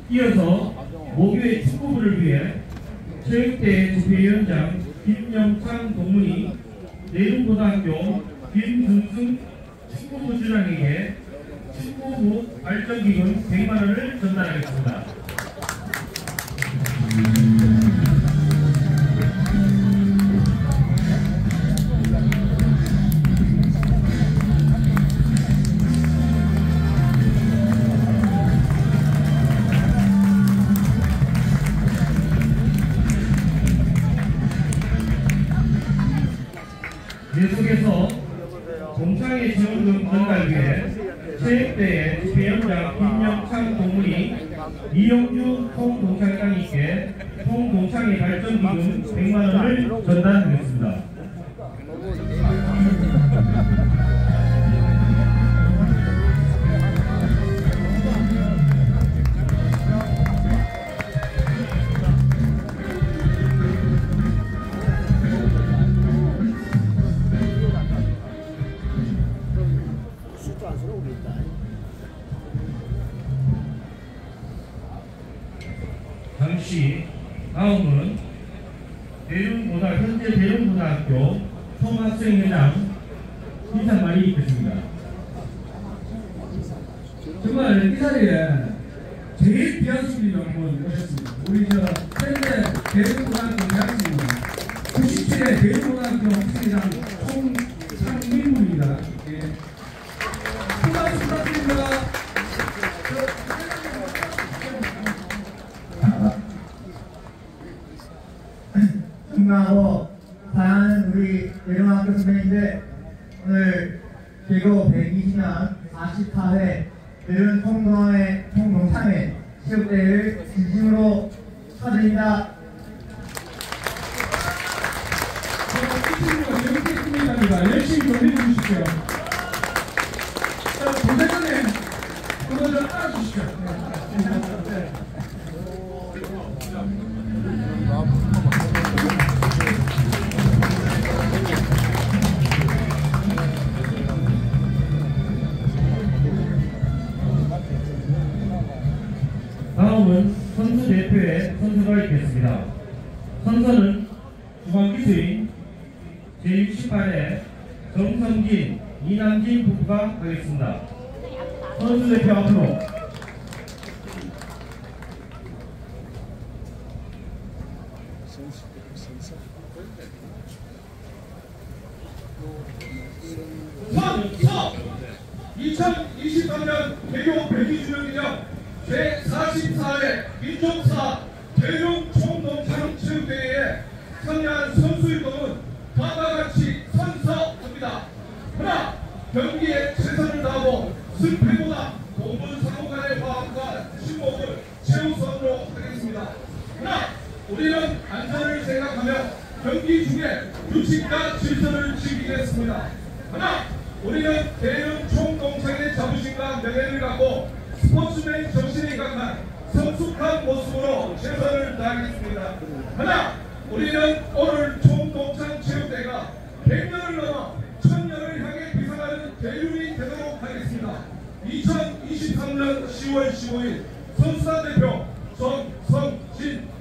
이어서 모교의 축구부를 위해 체육대 집회위원장 김영창 동문이 내륙고등학교 김준승 축구부 주장에게 축구부 발전기금 100만원을 전달하겠습니다. 계속해서 동창회 지원금 전달 위해 체육대회 집회위원장 김영창 동문이 이영주 총동창장님께 총동창회 발전기금 100만원을 전달하겠습니다. 잠시 다음은 현재 대륜고등학교 총학생회장 인사말이 있겠습니다. 정말 이 자리에 제일 귀한 손님을 한번 모셨습니다. 우리 현재 대륜고등학교 대학생입니다. 97회 대륜고등학교 학생회장 총상민구입니다. 예. 큰 박수 부탁드립니다. 존경하고 사랑하는 우리 대륜고등학교 선배님들, 오늘 개교 120년 44회 대륜 총동창회 체육대회를 진심으로 축하드립니다. 이 친구가 재밌게 했습니다. 열심히 돌려주십시오. 동생님, 그거 좀 따라주십시오. 네. 다음은 선수 대표의 선수가 있겠습니다. 선수는 중앙기수인 제68회 정성진, 이남진 부부가 하겠습니다. 선수 대표 앞으로. 선서 2023년 개교 120주년 기념 제44회 민족사 대륜 총동창 체육대회에 참여한 선수 일동은 다음과 같이 선서합니다. 하나, 경기에 최선을 다하고 승패보다 공분상호 간의 화합과 친목을 최우선으로 하겠습니다. 하나, 우리는 안전을 생각하며 경기 중에 규칙과 질서를 지키겠습니다. 하나, 우리는 대륜 총동창의 자부심과 명예를 갖고 스포츠맨 정신이 강한 성숙한 모습으로 최선을 다하겠습니다. 하나, 우리는 오늘 총동창 체육대회가 100년을 넘어 1000년을 향해 비상하는 대륜이 되도록 하겠습니다. 2023년 10월 15일 선수단 대표 정성진